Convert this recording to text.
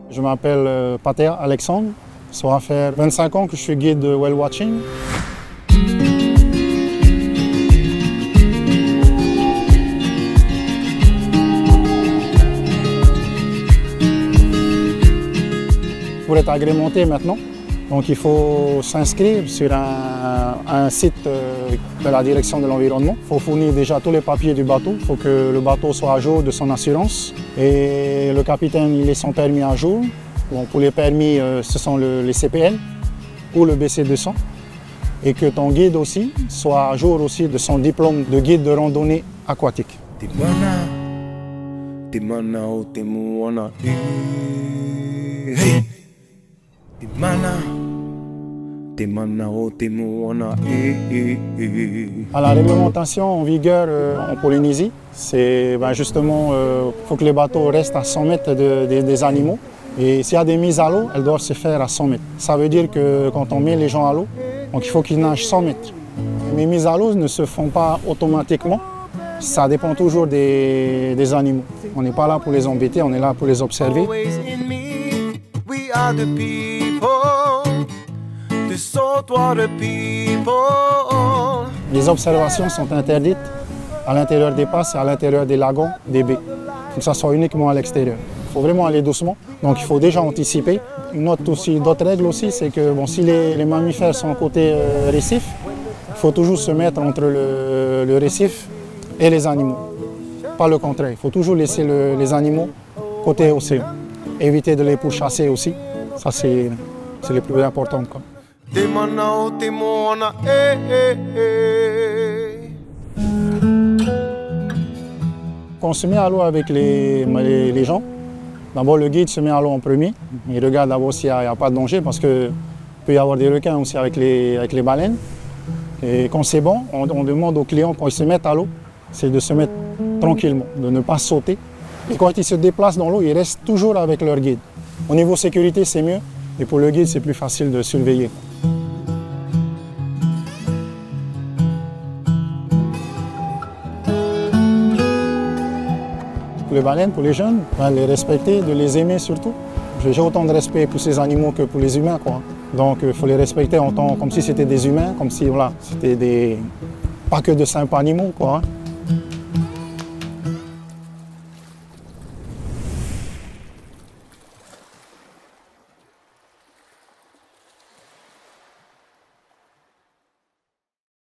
Je m'appelle Patea Alexandre. Ça va faire 25 ans que je suis guide de whale watching. Pour être agrémenté maintenant, donc il faut s'inscrire sur un site de la direction de l'environnement. Il faut fournir déjà tous les papiers du bateau. Il faut que le bateau soit à jour de son assurance. Et le capitaine, il est son permis à jour. Bon, pour les permis, ce sont les CPL ou le BC200. Et que ton guide aussi soit à jour aussi de son diplôme de guide de randonnée aquatique. À la réglementation en vigueur en Polynésie, c'est justement faut que les bateaux restent à 100 mètres des animaux. Et s'il y a des mises à l'eau, elles doivent se faire à 100 mètres. Ça veut dire que quand on met les gens à l'eau, donc il faut qu'ils nagent 100 mètres. Les mises à l'eau ne se font pas automatiquement. Ça dépend toujours des animaux. On n'est pas là pour les embêter, on est là pour les observer. Les observations sont interdites à l'intérieur des passes et à l'intérieur des lagons, des baies. Il faut que ça soit uniquement à l'extérieur. Il faut vraiment aller doucement, donc il faut déjà anticiper. D'autres règles aussi, c'est que si les mammifères sont côté récif, il faut toujours se mettre entre le récif et les animaux. Pas le contraire, il faut toujours laisser les animaux côté océan. Éviter de les pourchasser aussi, ça c'est le plus important. Quand on se met à l'eau avec les gens, d'abord le guide se met à l'eau en premier. Il regarde d'abord s'il n'y a pas de danger parce qu'il peut y avoir des requins aussi avec les baleines. Et quand c'est bon, on demande aux clients quand ils se mettent à l'eau, c'est de se mettre tranquillement, de ne pas sauter. Et quand ils se déplacent dans l'eau, ils restent toujours avec leur guide. Au niveau sécurité, c'est mieux. Et pour le guide, c'est plus facile de surveiller. Pour les baleines, pour les jeunes, les respecter, de les aimer surtout. J'ai autant de respect pour ces animaux que pour les humains, quoi. Donc il faut les respecter comme si c'était des humains, comme si c'était pas que de simples animaux, quoi.